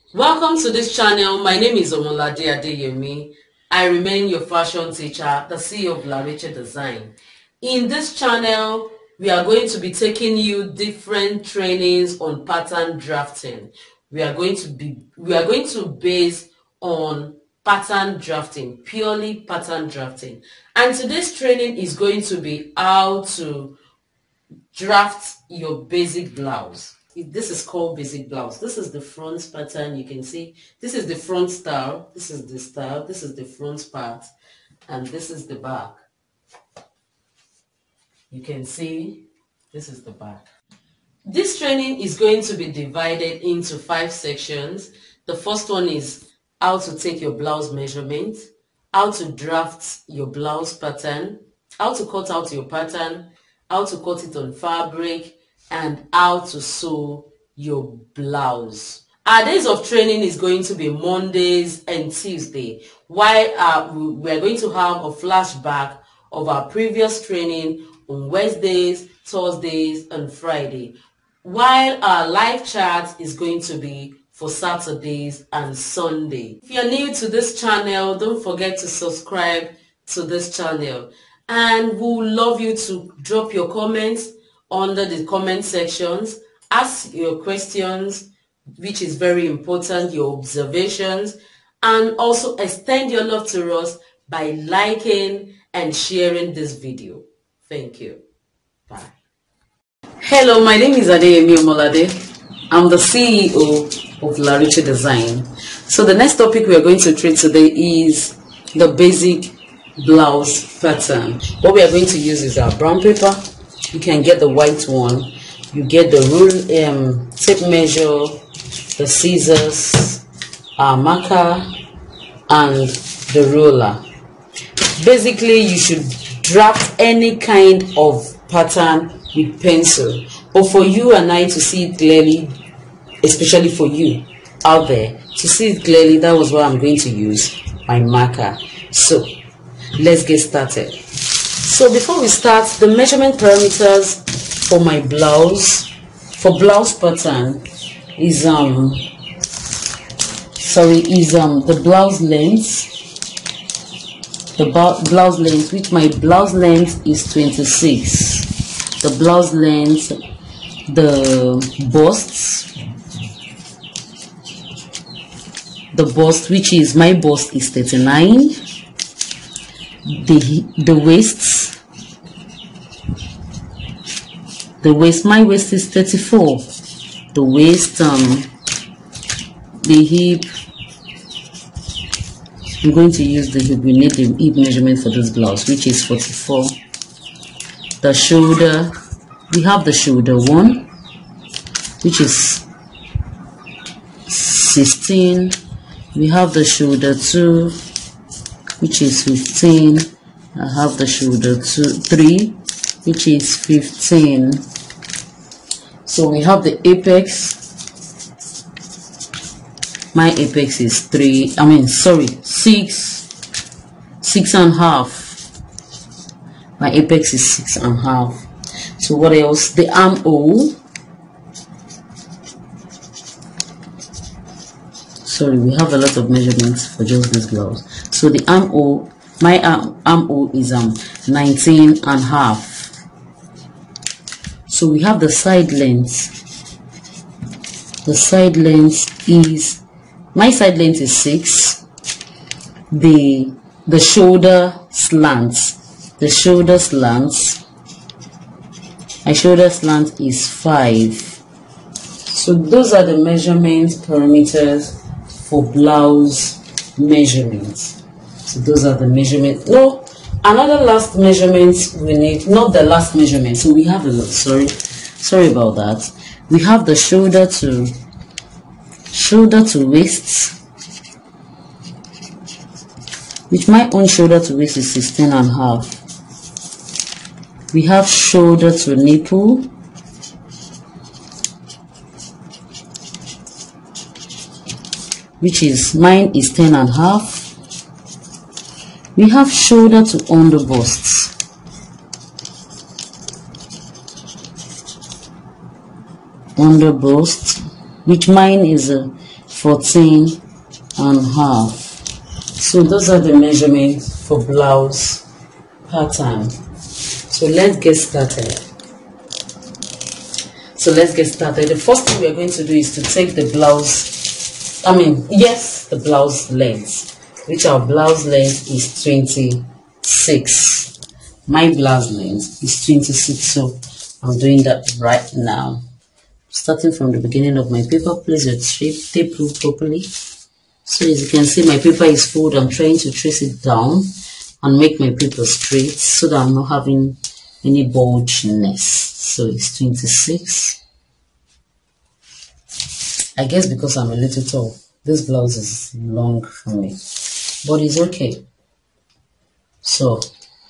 Welcome to this channel. My name is Omolade Adeyemi. I remain your fashion teacher, the CEO of Lariche Design. In this channel, we are going to be taking you different trainings on pattern drafting. We are going to base on pattern drafting, purely pattern drafting. And today's training is going to be how to draft your basic blouse. This is called basic blouse. This is the front pattern. You can see this is the front style, this is the style, this is the front part, and this is the back. You can see this is the back. This training is going to be divided into 5 sections. The first one is how to take your blouse measurement, how to draft your blouse pattern, how to cut out your pattern, how to cut it on fabric, and how to sew your blouse. Our days of training is going to be Mondays and Tuesday, while we are going to have a flashback of our previous training on Wednesdays, Thursdays, and Friday, while our live chat is going to be for Saturdays and Sunday. If you're new to this channel, don't forget to subscribe to this channel, and we would love you to drop your comments under the comment sections. Ask your questions, which is very important, your observations, and also extend your love to us by liking and sharing this video. Thank you. Bye. Hello, my name is Adeyemi Omolade. I'm the CEO of Lariche Design. So the next topic we are going to treat today is the basic blouse pattern. What we are going to use is our brown paper. You can get the white one. You get the rule, tape measure, the scissors, our marker, and the ruler. Basically, you should draft any kind of pattern with pencil. But for you and I to see it clearly, especially for you out there, to see it clearly, that was what I'm going to use, my marker. So, let's get started. So before we start, the measurement parameters for my blouse, for blouse pattern, is the blouse length. The blouse length, which my blouse length is 26. The blouse length, the bust, which is my bust is 39. The waist, my waist is 34. The waist, the hip, I'm going to use the hip. We need the hip measurement for this blouse, which is 44. The shoulder, we have the shoulder 1, which is 16. We have the shoulder 2, which is 15. I have the shoulder 3, which is 15. So we have the apex. My apex is 6.5. My apex is 6.5. So what else? The armhole. Sorry, we have a lot of measurements for just this blouse. So the armhole, my armhole is 19.5. So we have the side length. The side length is, my side length is 6. The shoulder slants. The shoulder slants. My shoulder slant is 5. So those are the measurement parameters for blouse measurements. So those are the measurements. No, another last measurement we need, not the last measurement. So we have a lot, sorry about that. We have the shoulder to waist, which my own shoulder to waist is 16.5. We have shoulder to nipple, which is, mine is 10.5. We have shoulder to underbust, which mine is 14.5. So those are the measurements for blouse pattern. So let's get started. The first thing we are going to do is to take the blouse, the blouse length, which our blouse length is 26. My blouse length is 26, so I'm doing that right now. Starting from the beginning of my paper, place your tape rule properly. So as you can see, my paper is full. I'm trying to trace it down and make my paper straight so that I'm not having any bulginess. So it's 26. I guess because I'm a little tall, this blouse is long for me, but it's okay. So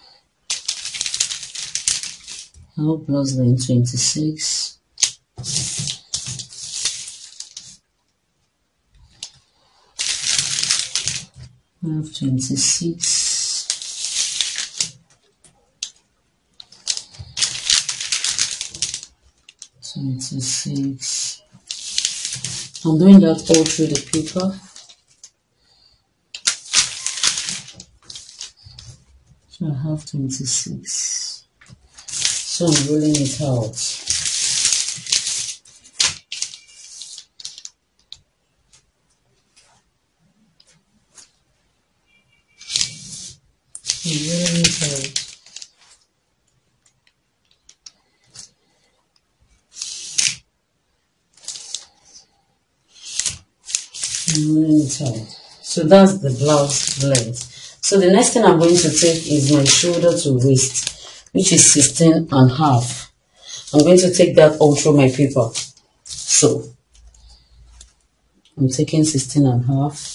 our blouse length 26. I have 26, 26. I'm doing that all through the paper. So I have 26. So I'm rolling it out. Rolling it out. Rolling it out. So that's the blouse length. So the next thing I'm going to take is my shoulder to waist, which is 16.5. I'm going to take that all through my paper. So I'm taking 16.5.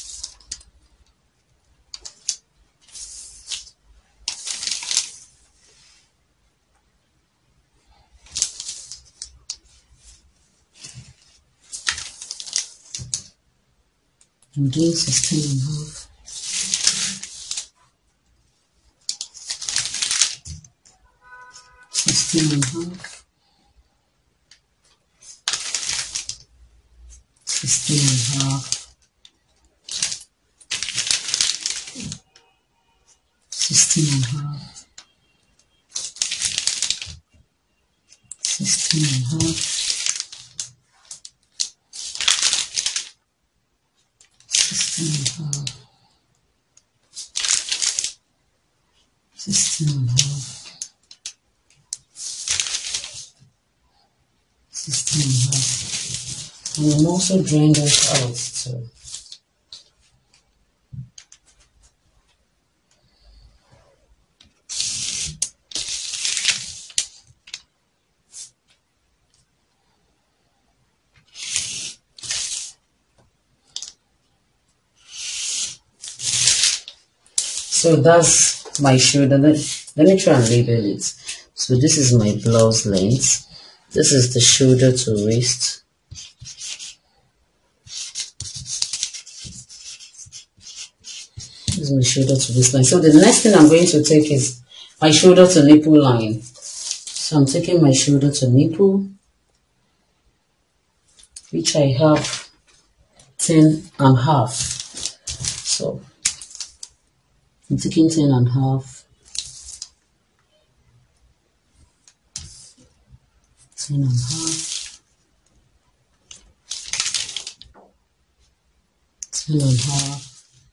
I'm doing 16.5. Sixteen and a half. 16.5. 16.5. 16.5. 16.5. 16.5. 16.5. And I'm also drawing those out too. So that's my shoulder. Let me try and label it. So this is my blouse length. This is the shoulder to waist. This is my shoulder to waistline. So the next thing I'm going to take is my shoulder to nipple line. So I'm taking my shoulder to nipple, which I have 10.5. So I'm taking 10.5. 10.5. 10.5.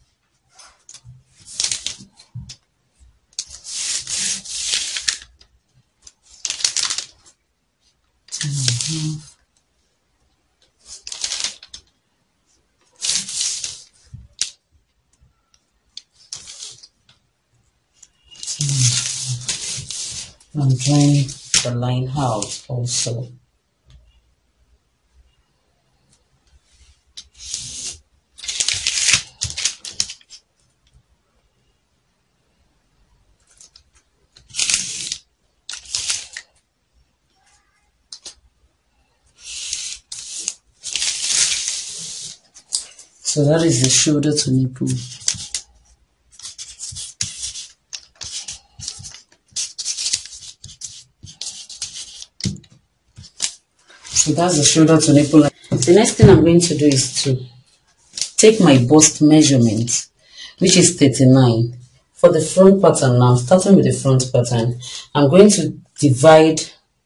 10.5. 10.5. I'm drawing the line out also. So that is the shoulder to nipple. So that's the shoulder to nipple. The next thing I'm going to do is to take my bust measurement, which is 39. For the front pattern now, starting with the front pattern, I'm going to divide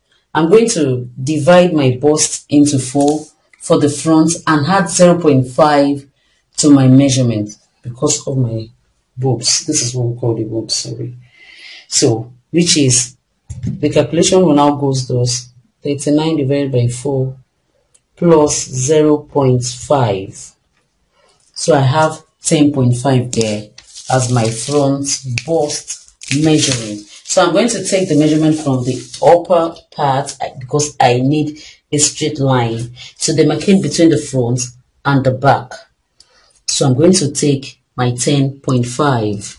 my bust into 4 for the front and add 0.5 to my measurement because of my boobs. This is what we call the boobs, sorry. So, which is, the calculation will now goes thus: 39 divided by 4 plus 0.5. So I have 10.5 there as my front bust measurement. So I'm going to take the measurement from the upper part because I need a straight line to demarcate between the front and the back. So I'm going to take my 10.5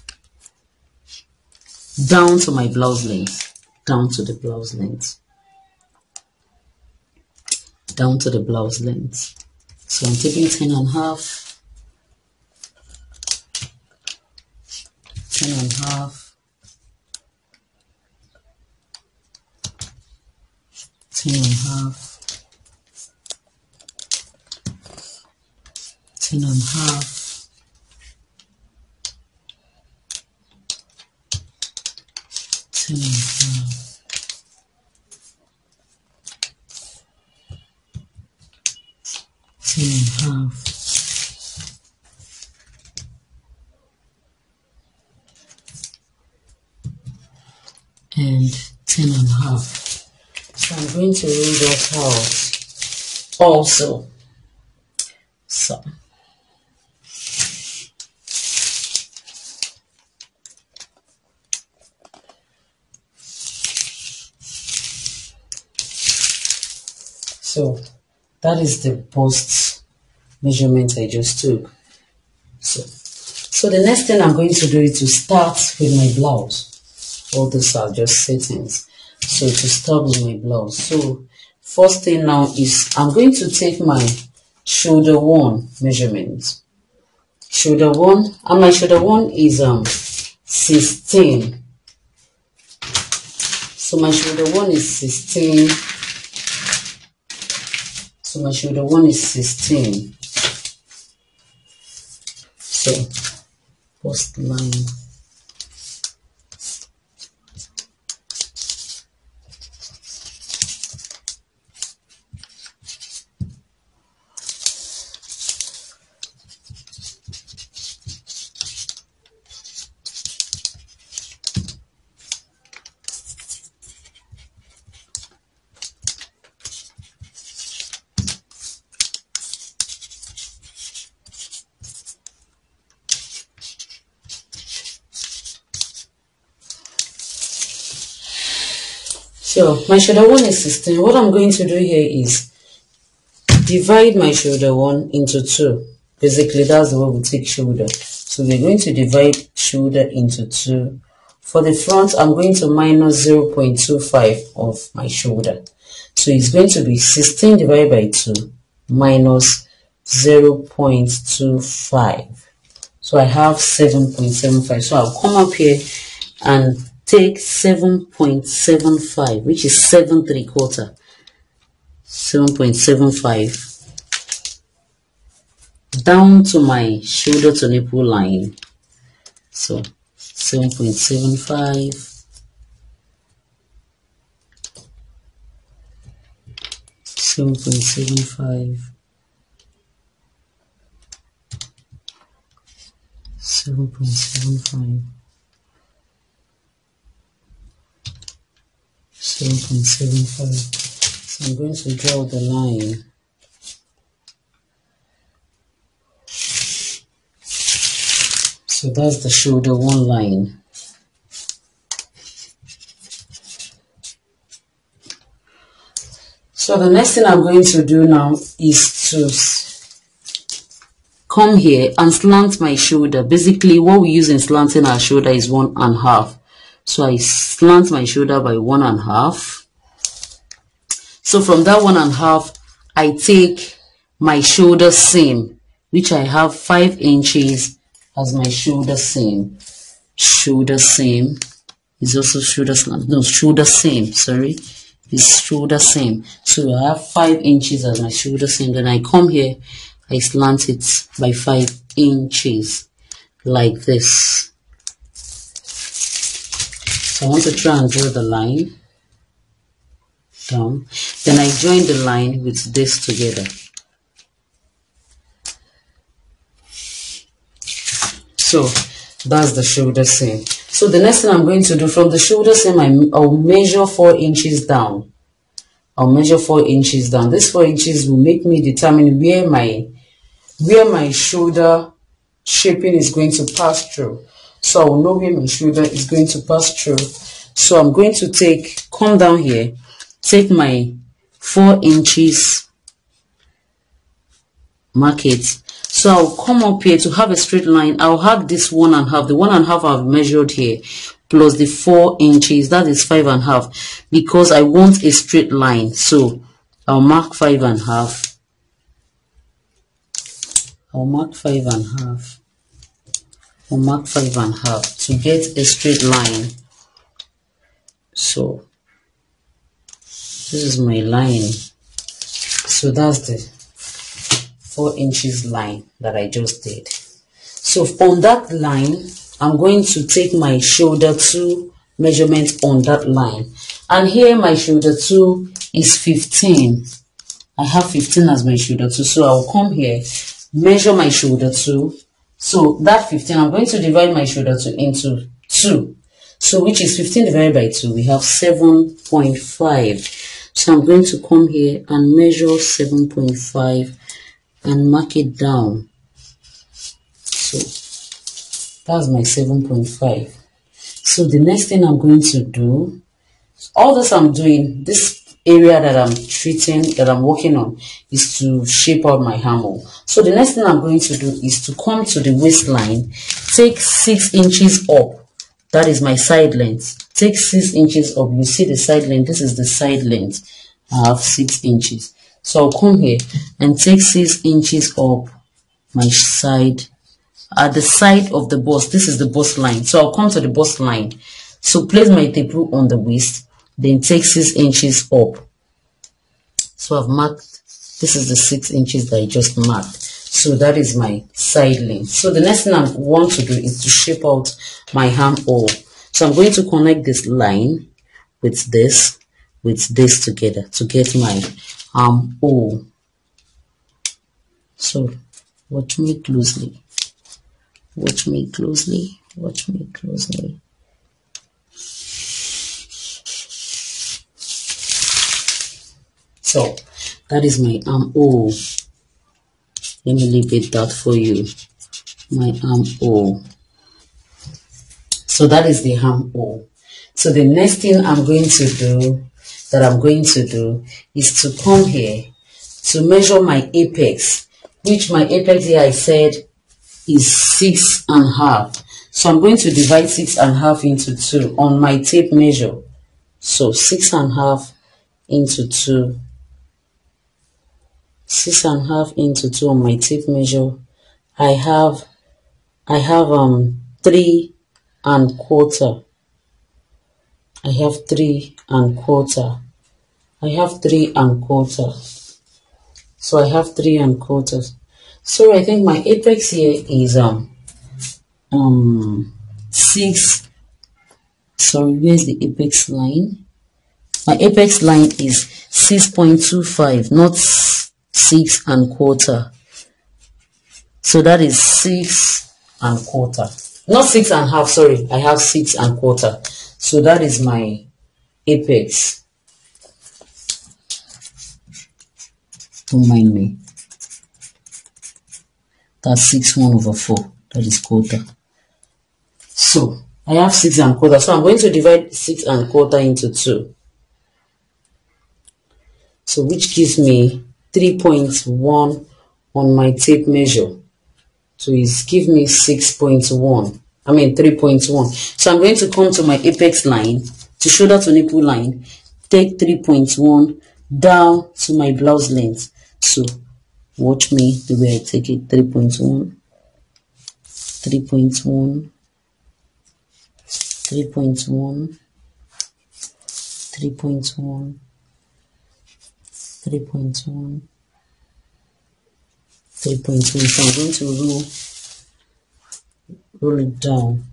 down to my blouse length, down to the blouse length. So I'm taking 10.5, 10.5, 10.5, 10.5, 10.5, 10.5, and 10.5. So I'm going to read that out also. So that is the bust measurement I just took. So the next thing I'm going to do is to start with my blouse. All these are just settings. So to start with my blouse. So first thing now is I'm going to take my shoulder 1 measurement. Shoulder 1, and my shoulder 1 is 16. So my shoulder 1 is 16. So my shoulder 1 is 16. So bust line. So my shoulder 1 is 16. What I'm going to do here is divide my shoulder 1 into 2. Basically, that's the way we take shoulder. So we're going to divide shoulder into 2. For the front, I'm going to minus 0.25 of my shoulder. So it's going to be 16 divided by 2 minus 0.25. So I have 7.75. So I'll come up here and take 7.75, which is 7 3/4. 7.75 down to my shoulder to nipple line. So 7.75, 7.75, 7.75, 7.75. So I'm going to draw the line. So that's the shoulder 1 line. So the next thing I'm going to do now is to come here and slant my shoulder. Basically, what we use in slanting our shoulder is 1.5. So I slant my shoulder by 1.5. So from that 1.5, I take my shoulder seam, which I have 5 inches as my shoulder seam. Shoulder seam is also shoulder slant. No, shoulder seam, sorry. It's shoulder seam. So I have 5 inches as my shoulder seam. Then I come here I slant it by 5 inches like this. So I want to try and draw the line down. Then I join the line with this together. So that's the shoulder seam. So the next thing I'm going to do, from the shoulder seam, I'll measure 4 inches down. I'll measure 4 inches down. This 4 inches will make me determine where my shoulder shaping is going to pass through. So I will know where my shoulder is going to pass through. So I'm going to come down here, take my 4 inches, mark it. So I'll come up here to have a straight line. I'll have this 1.5. The 1.5 I've measured here, plus the 4 inches, that is 5.5, because I want a straight line. So I'll mark 5.5. I'll mark 5.5. I'll mark 5.5 to get a straight line. So this is my line. So that's the 4 inches line that I just did. So on that line, I'm going to take my shoulder 2 measurement on that line. And here my shoulder 2 is 15. I have 15 as my shoulder 2. So I'll come here, measure my shoulder 2. So that 15, I'm going to divide my shoulder 2 into 2. So which is 15 divided by 2, we have 7.5. So I'm going to come here and measure 7.5 and mark it down. So that's my 7.5. So the next thing I'm going to do, all this I'm doing, this area that I'm treating, that I'm working on, is to shape out my armhole. So the next thing I'm going to do is to come to the waistline, take 6 inches up. That is my side length. Take 6 inches up. You see the side length. This is the side length. I have 6 inches. So I'll come here and take 6 inches up my side. At the side of the bust, this is the bust line. So I'll come to the bust line. So place my tape rule on the waist. Then take 6 inches up. So I've marked, this is the 6 inches that I just marked. So that is my side length. So the next thing I want to do is to shape out my armhole. So I'm going to connect this line with this together to get my armhole. So watch me closely. Watch me closely. Watch me closely. So that is my armhole. Let me label that for you. My armhole. So that is the armhole. So the next thing I'm going to do, is to come here to measure my apex, which my apex here I said is 6.5. So I'm going to divide 6.5 into 2 on my tape measure. So 6.5 into 2. 6.5 into 2 on my tape measure. I have 3.25. I have 3.25. I have 3.25. So I have 3.25. So I think my apex here is 6. Sorry, where's the apex line? My apex line is 6.25, not 6.25. So that is 6.25. Not 6.5, sorry. I have 6.25. So that is my apex. Don't mind me. That's 6/1/4. That is quarter. So I have 6.25. So I'm going to divide 6.25 into 2. So which gives me 3.1 on my tape measure. So it's give me 6.1. I mean 3.1. So I'm going to come to my apex line, to shoulder to nipple line, take 3.1 down to my blouse length. So watch me the way I take it. 3.1, 3.1, 3.1, 3.1, 3.1, 3.1. So I'm going to roll it down.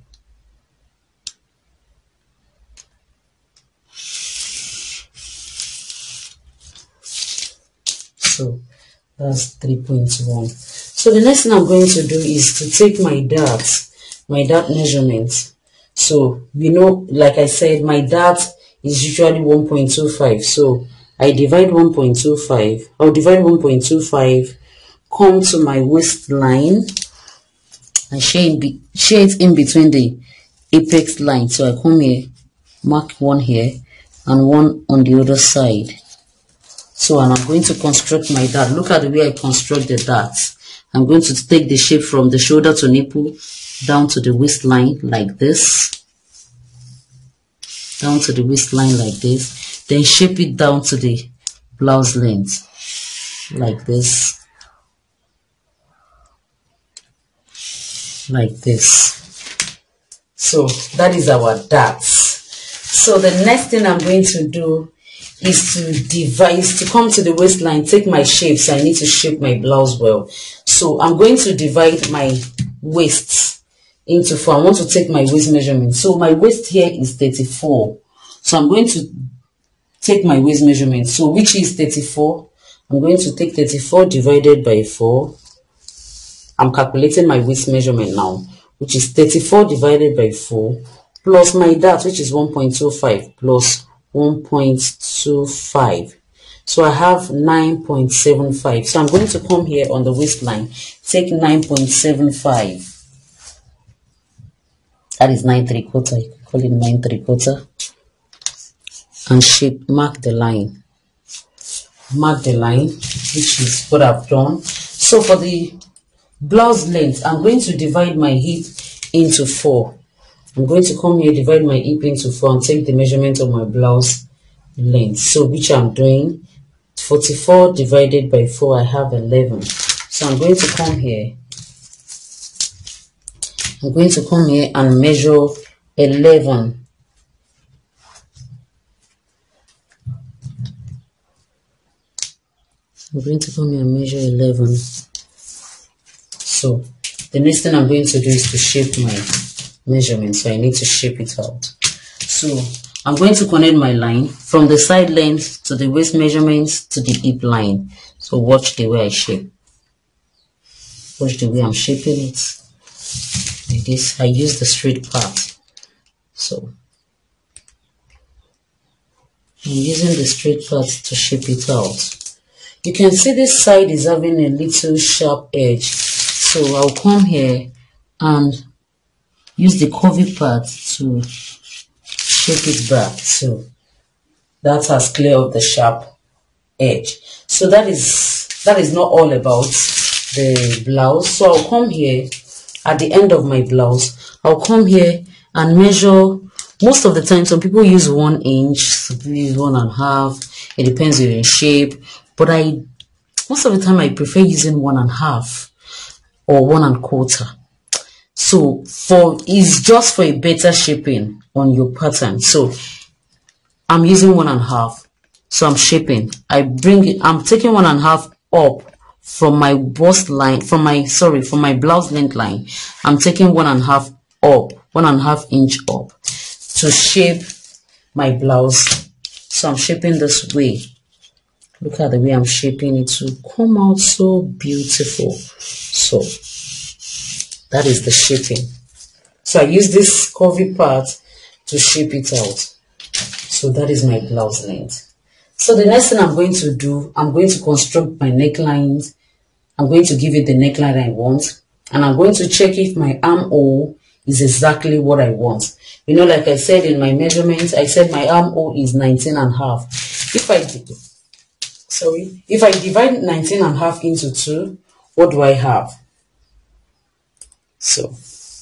So that's 3.1. So the next thing I'm going to do is to take my dart measurement. So we know, like I said, my dart is usually 1.25. So I divide 1.25. I'll divide 1.25, come to my waistline, and share it in between the apex line. So I come here, mark one here and one on the other side. So, and I'm going to construct my dart. Look at the way I construct the dart. I'm going to take the shape from the shoulder to nipple down to the waistline like this. Down to the waistline like this. Then shape it down to the blouse length like this. Like this. So that is our dart. So the next thing I'm going to do is to come to the waistline, take my shape. So I need to shape my blouse well. So I'm going to divide my waist into 4. I want to take my waist measurement. So my waist here is 34. So I'm going to take my waist measurement. So which is 34? I'm going to take 34 divided by 4. I'm calculating my waist measurement now, which is 34 divided by 4 plus my dart, which is 1.25 plus 1.25. So I have 9.75. So I'm going to come here on the waistline, take 9.75. That is 9 3/4. You can call it 9 3/4. And shape, mark the line. Mark the line, which is what I've done. So for the blouse length, I'm going to divide my hip into 4. I'm going to come here, divide my hip into 4 and take the measurement of my blouse length. So which I'm doing, 44 divided by 4, I have 11. So I'm going to come here. I'm going to come here and measure 11. I'm going to come here and measure 11. So the next thing I'm going to do is to shape my measurement. So I need to shape it out. So I'm going to connect my line from the side length to the waist measurements to the hip line. So watch the way I shape. Watch the way I'm shaping it. Like this. I use the straight part. So I'm using the straight part to shape it out. You can see this side is having a little sharp edge. So I'll come here and use the curvy part to shape it back. So that has cleared up the sharp edge. So that is not all about the blouse. So I'll come here at the end of my blouse. I'll come here and measure. Most of the time, some people use 1 inch, some people use 1.5. It depends on your shape. But most of the time I prefer using 1.5 or 1.25. So it's just for a better shaping on your pattern. So I'm using 1.5. So I'm shaping. I'm taking 1.5 up from my bust line, from my blouse length line. I'm taking 1.5 up, 1.5 inch up to shape my blouse. So I'm shaping this way. Look at the way I'm shaping it to come out so beautiful. So that is the shaping. So I use this curvy part to shape it out. So that is my blouse length. So the next thing I'm going to do, I'm going to construct my necklines. I'm going to give it the neckline I want. And I'm going to check if my armhole is exactly what I want. You know, like I said in my measurements, I said my armhole is 19.5. If I divide 19.5 into 2, what do I have? So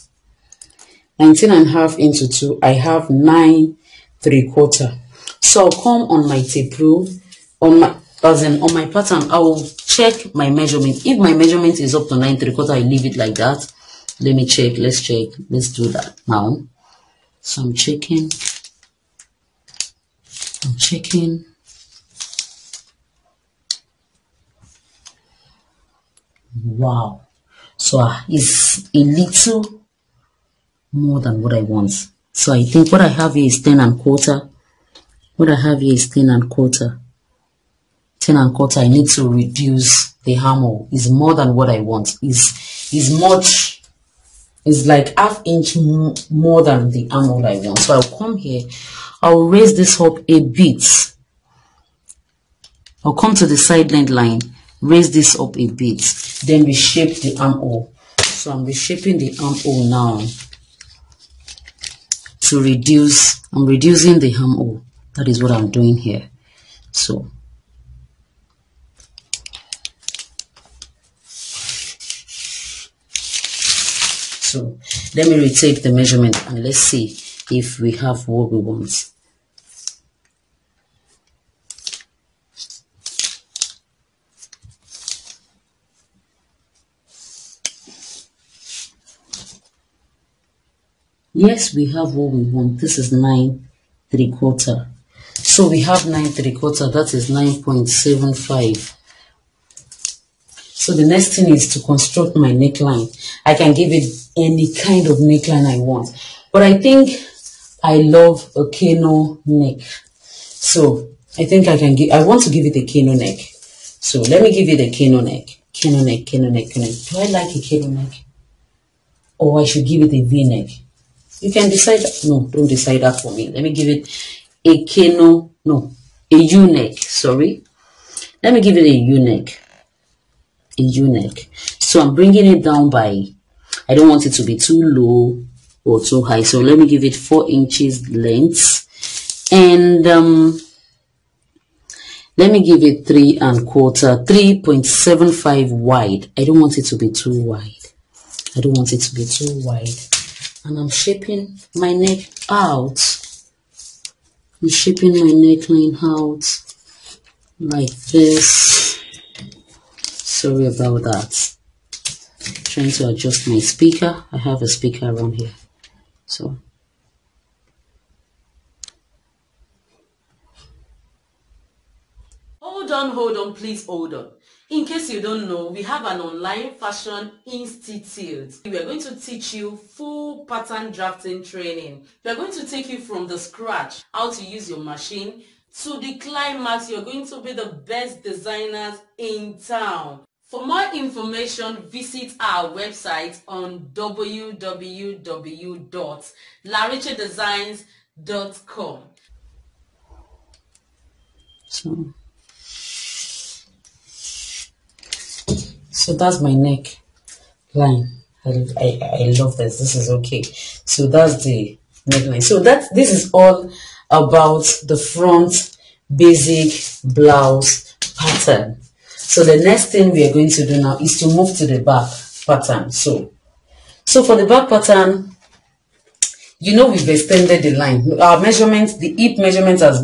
19.5 into 2, I have 9 3/4. So I'll come on my tape rule, on my pattern. I will check my measurement. If my measurement is up to 9 3/4, I leave it like that. Let me check. Let's check. Let's do that now. So I'm checking. Wow. So it's a little more than what I want. So I think what I have here is 10 1/4. What I have here is 10 1/4. 10 1/4. I need to reduce the armhole. It's more than what I want. It's like ½ inch more than the armhole I want. So I'll come here. I'll raise this up a bit. I'll come to the side length line, raise this up a bit, then reshape the armhole. So I'm reshaping the armhole now to reduce. I'm reducing the armhole. That is what I'm doing here. So let me retake the measurement and let's see if we have what we want. Yes, we have what we want. This is 9 3/4. So we have 9 3/4. That is 9.75. So the next thing is to construct my neckline. I can give it any kind of neckline I want, but I think I love a Kano neck. So I think I want to give it a Kano neck. So let me give it a Kano neck. Kano neck. Do I like a Kano neck? Or I should give it a V-neck? You can decide. No, don't decide that for me. Let me give it a U-neck. Sorry. Let me give it a U-neck. A U-neck. So I'm bringing it down by, I don't want it to be too low or too high. So let me give it 4 inches length. And let me give it 3 1/4, 3.75 wide. I don't want it to be too wide. And I'm shaping my neck out. I'm shaping my neckline out like this. Sorry about that. Trying to adjust my speaker. I have a speaker around here. So hold on, please hold on. In case you don't know, we have an online fashion institute. We are going to teach you full pattern drafting training. We are going to take you from the scratch, how to use your machine, to the climax. You're going to be the best designers in town. For more information, visit our website on www.larichedesigns.com. So that's my neck line. I love this. This is okay. So that's the neckline. So this is all about the front basic blouse pattern. So the next thing we are going to do now is to move to the back pattern. So for the back pattern, you know, we've extended the line. Our measurement, the hip measurement has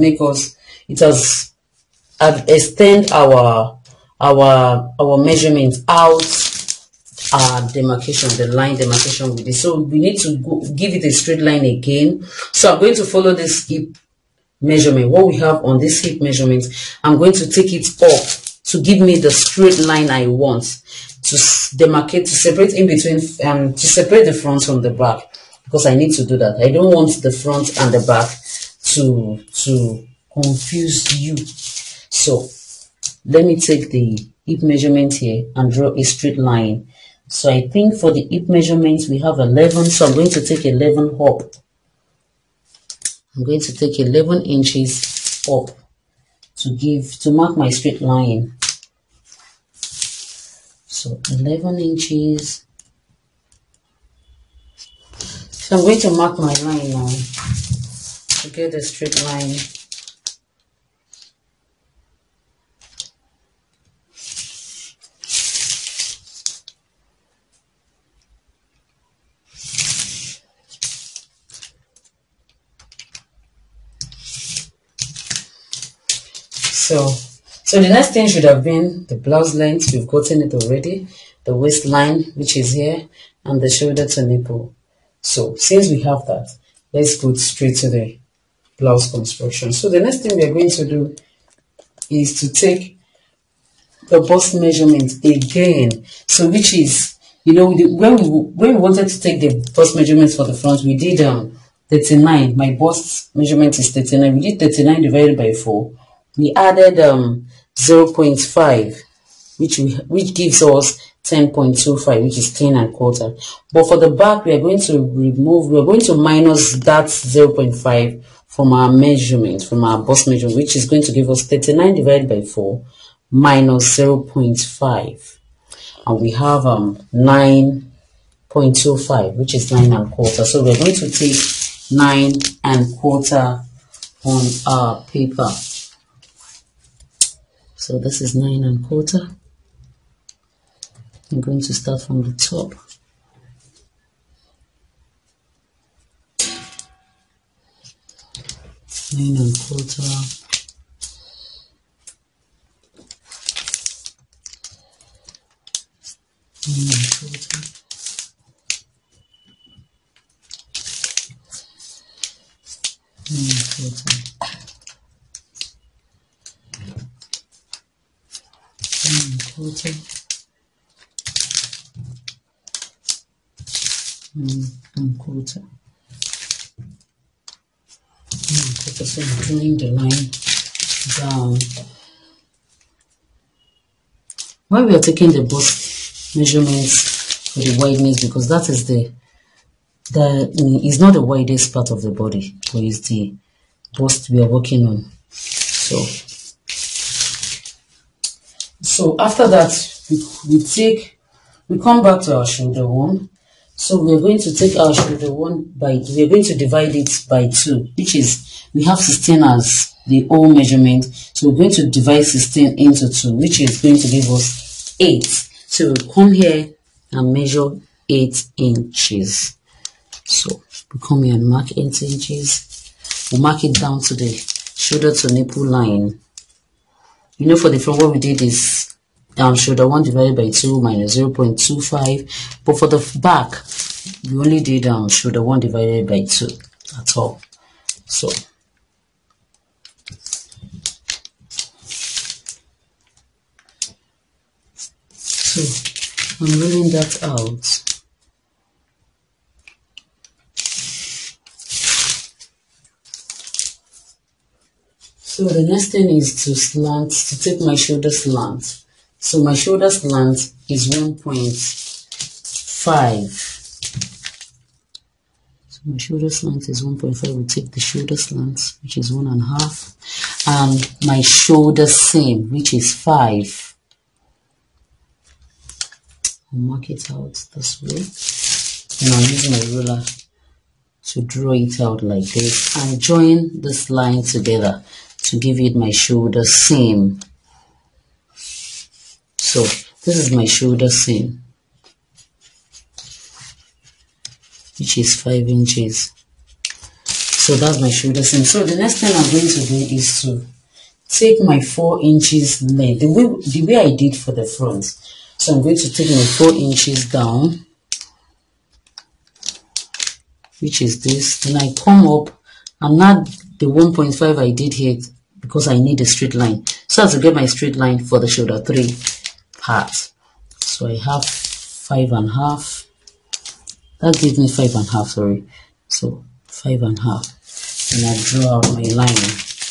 extend our measurement out, demarcation, the line demarcation with it. So we need to give it a straight line again. So I'm going to follow this hip measurement. What we have on this hip measurement, I'm going to take it up to give me the straight line I want to demarcate, to separate in between, to separate the front from the back, because I need to do that. I don't want the front and the back to confuse you. So let me take the hip measurement here and draw a straight line. So I think for the hip measurements we have 11, so I'm going to take 11 up. I'm going to take 11 inches up to mark my straight line. So 11 inches. So I'm going to mark my line now to get a straight line. So the next thing should have been the blouse length. We've gotten it already. The waistline, which is here, and the shoulder to nipple. So since we have that, let's go straight to the blouse construction. So the next thing we are going to do is to take the bust measurement again. So which is, you know, when we wanted to take the bust measurements for the front, we did 39. My bust measurement is 39. We did 39 divided by 4. We added 0.5, which gives us 10.25, which is 10 1/4. But for the back, we are going to minus that 0.5 from our measurement, from our bust measurement, which is going to give us 39 divided by 4 minus 0.5. And we have 9.25, which is 9 1/4. So we're going to take 9 1/4 on our paper. So this is 9 1/4. I'm going to start from the top. Nine 1/4. So I'm drawing the line down. Why we are taking the bust measurements for the wideness, because that is is not the widest part of the body, but it's the bust we are working on. So after that, we come back to our shoulder one. So we are going to take our shoulder one we are going to divide it by 2, which is, we have 16 as the whole measurement. So we're going to divide 16 into 2, which is going to give us 8. So we'll come here and measure 8 inches. So we come here and mark 8 inches. We'll mark it down to the shoulder to nipple line. You know, for the front, what we did is shoulder 1 divided by 2 minus 0.25. But for the back, we only did shoulder 1 divided by 2 at all. So I'm rolling that out. So the next thing is to take my shoulder slant. So my shoulder slant is 1.5. So my shoulder slant is 1.5. We'll take the shoulder slant, which is 1.5, and my shoulder seam, which is 5. I'll mark it out this way, and I'll use my ruler to draw it out like this and join this line together to give it my shoulder seam. So this is my shoulder seam, which is 5 inches. So that's my shoulder seam. So the next thing I'm going to do is to take my 4 inches length, the way I did for the front. So I'm going to take my 4 inches down, which is this. Then I come up and add the 1.5 I did here, because I need a straight line. So I have to get my straight line for the shoulder 3 part. So I have 5.5. That gives me 5.5, sorry. So 5.5. And I draw out my line.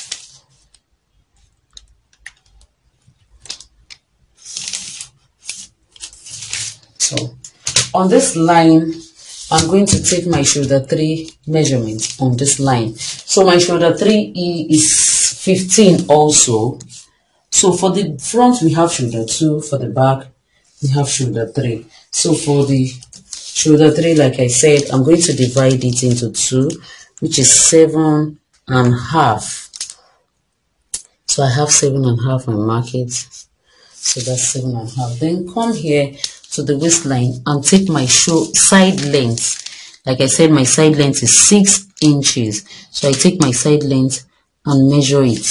So on this line, I'm going to take my shoulder 3 measurement on this line. So my shoulder 3 is 15 also. So for the front, we have shoulder 2. For the back, we have shoulder 3. So for the shoulder 3, like I said, I'm going to divide it into 2, which is 7.5. So I have 7.5 and mark it. So that's 7.5. Then come here to the waistline and take my side length. Like I said, my side length is 6 inches. So I take my side length and measure it.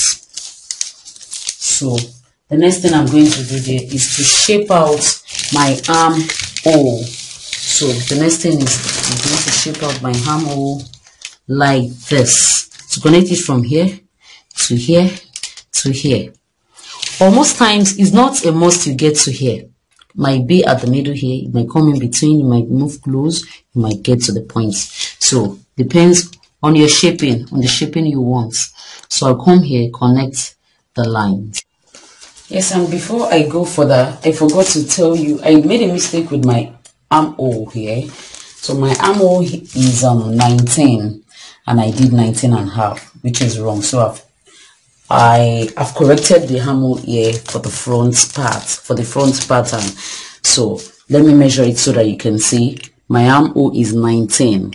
So the next thing I'm going to do there is to shape out my armhole. So the next thing is I'm going to shape out my armhole like this, to connect it from here to here to here. But most times it's not a must you get to here. Might be at the middle here, it might come in between, you might move close, you might get to the points. So depends on your shaping, on the shaping you want. So I'll come here, connect the lines. Yes, and before I go further, I forgot to tell you, I made a mistake with my armhole here. So my armhole is 19 and I did 19.5, which is wrong. So I've corrected the armhole here for the front part, for the front pattern. So let me measure it so that you can see. My armhole is 19.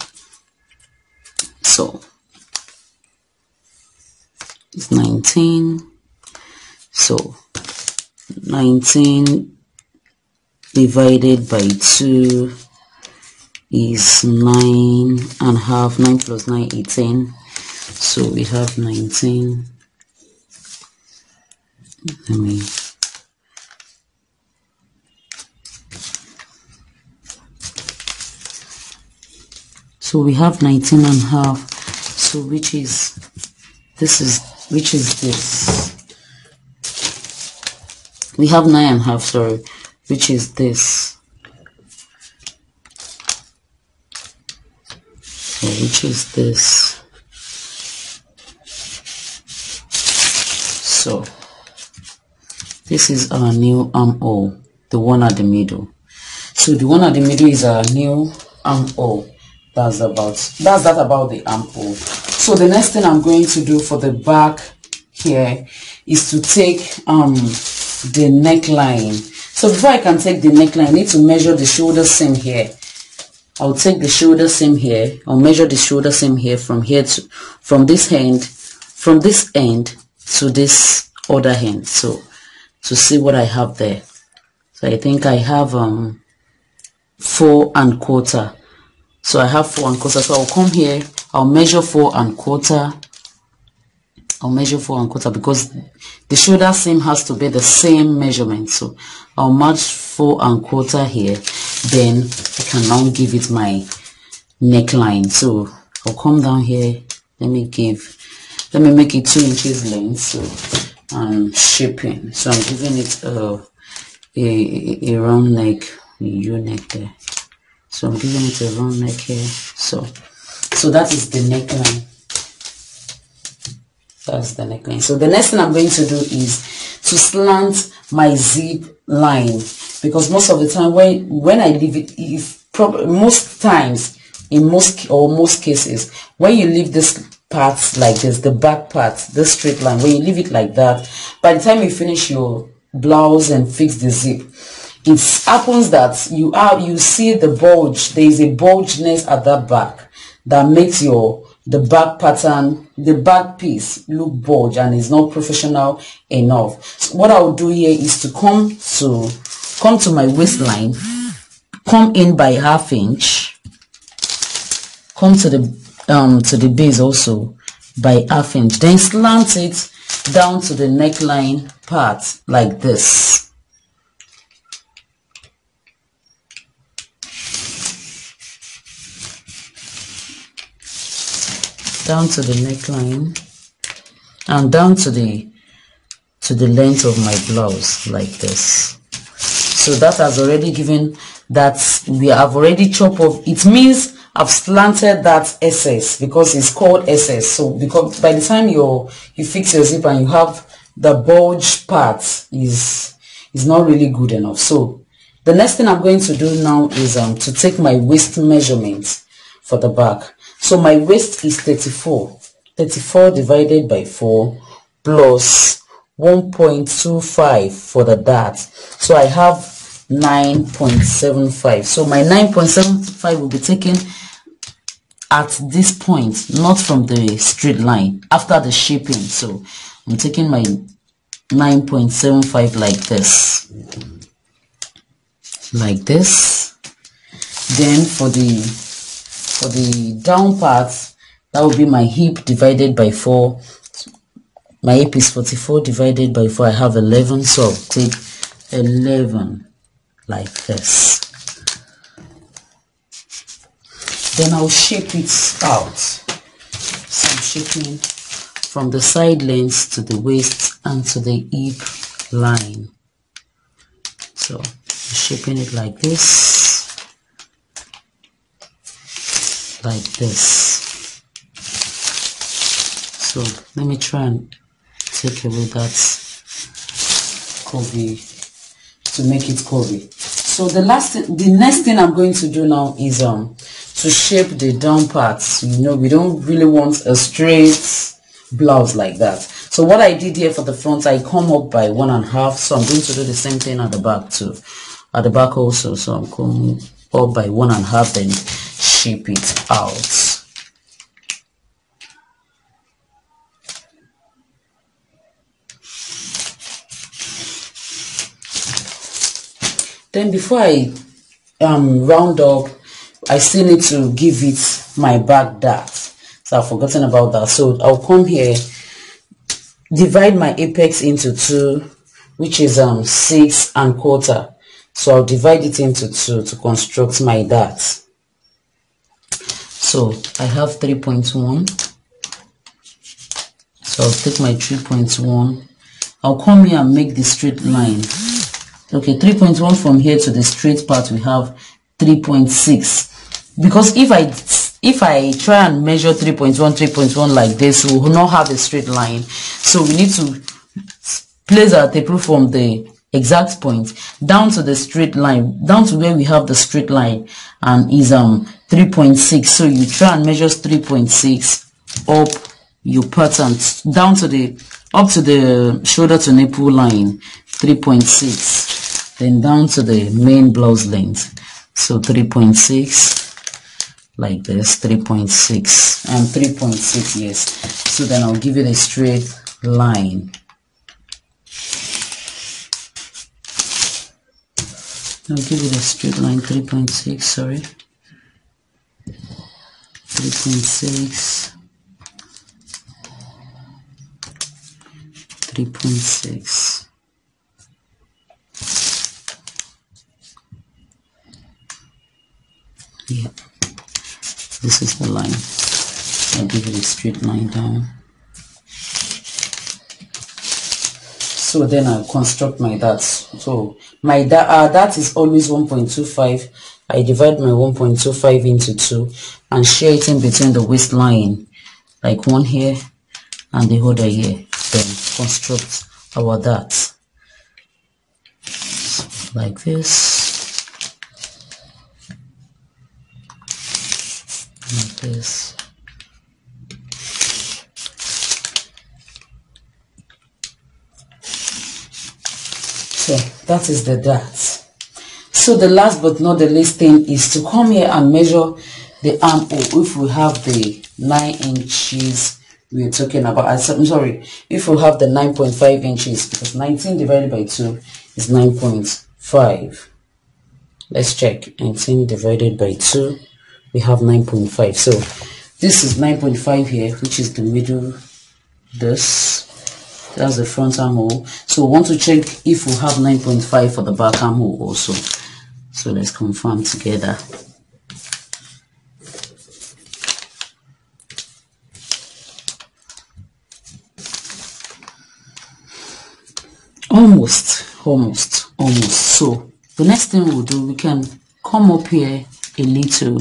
So it's 19. So 19 divided by 2 is 9.5. 9 plus 9, 18. So we have 19. So we have 19.5. So which is this? We have 9.5, sorry, which is this. So which is this. So this is our new armhole, the one at the middle. So the one at the middle is our new armhole. That's that about the armhole. So the next thing I'm going to do for the back here is to take the neckline. So before I can take the neckline, I need to measure the shoulder seam here. I'll take the shoulder seam here. I'll measure the shoulder seam here from this end to this other end. So to see what I have there. So I think I have 4 1/4. So I have 4 1/4. So I'll come here, I'll measure 4 1/4. I'll measure 4 1/4 because the shoulder seam has to be the same measurement. So I'll match 4 1/4 here. Then I can now give it my neckline. So I'll come down here. Let me make it 2 inches length. So I'm shaping. So I'm giving it a round neck, a U-neck there. So I'm giving it a round neck here. So that is the neckline. That's the neckline. So the next thing I'm going to do is to slant my zip line, because most of the time when I leave it, most cases when you leave this part like this, the back part, this straight line, when you leave it like that, by the time you finish your blouse and fix the zip, it happens that you see the bulge. There is a bulgeness at that back that makes the back pattern, the back piece look bulge, and is not professional enough. So what I will do here is to come to my waistline, come in by 1/2 inch, come to the base also by 1/2 inch, then slant it down to the neckline part like this. Down to the neckline and down to the length of my blouse like this. So that has already given that we have already chopped off. It means I've slanted that SS because it's called SS. So because by the time you fix your zip and you have the bulge part is not really good enough. So the next thing I'm going to do now is to take my waist measurement for the back. So my waist is 34 divided by 4 plus 1.25 for the dart. So I have 9.75. So my 9.75 will be taken at this point, not from the straight line, after the shaping. So I'm taking my 9.75 like this. Then for the down part, that will be my hip divided by 4. My hip is 44 divided by 4. I have 11, so I'll take 11 like this. Then I'll shape it out. So I'm shaping from the side lengths to the waist and to the hip line. So shaping it like this, like this. So let me try and take away that curvy to make it curvy. So the next thing I'm going to do now is to shape the down parts. You know, we don't really want a straight blouse like that. So what I did here for the front, I come up by 1.5. So I'm going to do the same thing at the back too. At the back also. So I'm coming up by 1.5, then shape it out. Then before I round up, I still need to give it my back dart. So I've forgotten about that. So I'll come here, divide my apex into 2, which is 6.25. So I'll divide it into 2 to construct my dart. So I have 3.1. So I'll take my 3.1. I'll come here and make the straight line. Okay, 3.1 from here to the straight part, we have 3.6. Because if I try and measure 3.1 like this, we will not have a straight line. So we need to place our tape rule from the exact point down to the straight line, down to where we have the straight line, and is 3.6. So you try and measure 3.6 up your pattern down to the up to the shoulder to nipple line, 3.6. Then down to the main blouse length, so 3.6 like this, 3.6 and 3.6, yes. So then I'll give it a straight line. I'll give it a straight line, 3.6, sorry, 3.6, 3.6. Yeah, this is the line. I'll give it a straight line down. So then I'll construct my dart. So my dart is always 1.25. I divide my 1.25 into 2 and share it in between the waistline, like one here and the other here. Then construct our dart like this. Like this. So that is the dart. So the last but not the least thing is to come here and measure the armhole. If we have the 9 inches we're talking about, I'm sorry, if we have the 9.5 inches, because 19 divided by 2 is 9.5. Let's check. 19 divided by 2, we have 9.5. So this is 9.5 here, which is the middle. That's the front armhole. So we want to check if we have 9.5 for the back armhole also. So let's confirm together. Almost. So the next thing we'll do, we can come up here a little,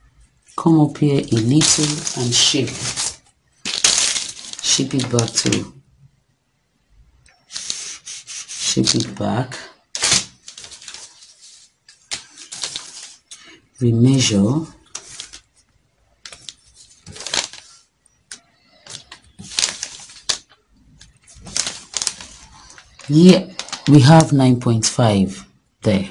and shape it back to shape it back. We measure. Yeah, we have 9.5 there.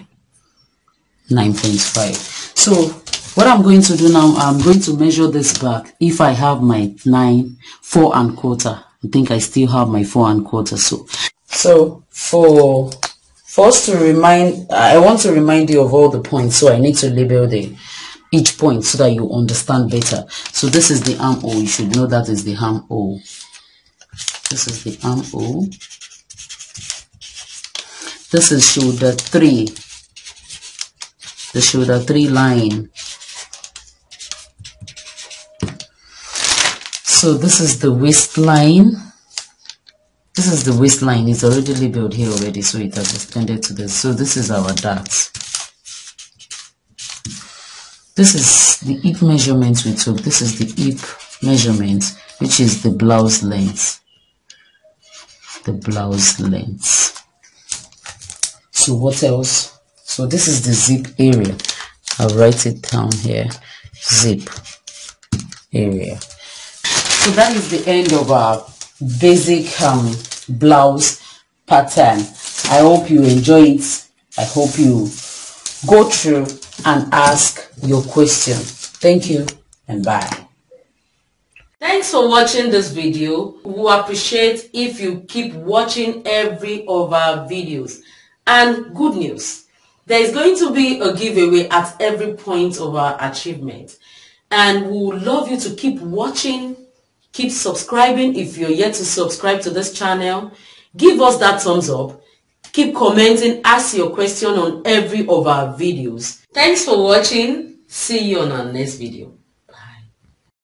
9.5. So what I'm going to do now, I'm going to measure this back. If I have my 4.25, I think I still have my 4.25. So for us to remind, I want to remind you of all the points, so I need to label each point so that you understand better. So this is the armhole. You should know that is the armhole. This is the armhole. This is shoulder 3. The shoulder 3 line. So this is the waistline. This is the waistline. It's already labeled here already, so it has extended to this. So this is our dart. This is the hip measurement we took. This is the hip measurement, which is the blouse length. The blouse length. So what else? So this is the zip area. I'll write it down here. Zip area. So that is the end of our basic blouse pattern. I hope you enjoy it. I hope you go through and ask your question. Thank you and bye. Thanks for watching this video. We appreciate if you keep watching every of our videos. And good news, there is going to be a giveaway at every point of our achievement. And we would love you to keep watching, keep subscribing if you're yet to subscribe to this channel. Give us that thumbs up. Keep commenting, ask your question on every of our videos. Thanks for watching. See you on our next video.